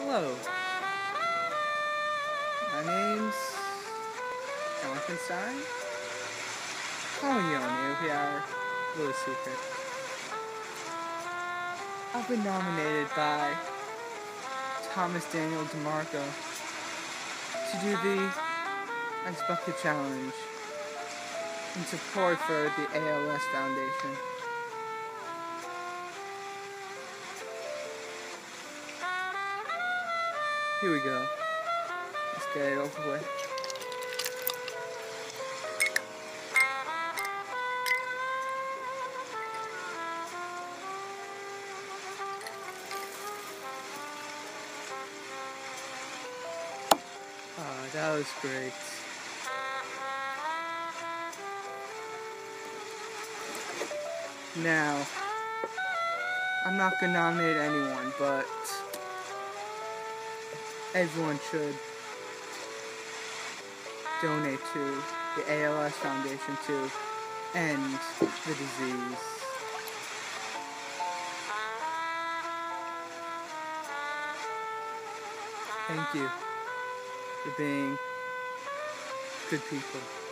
Hello, my name's Jonathan Stein. Call me Yoni if you are really secret. I've been nominated by Thomas Daniel DeMarco to do the Ice Bucket Challenge in support for the ALS Foundation. Here we go. Let's get it over with. That was great. Now, I'm not gonna nominate anyone, but everyone should donate to the ALS Foundation to end the disease. Thank you for being good people.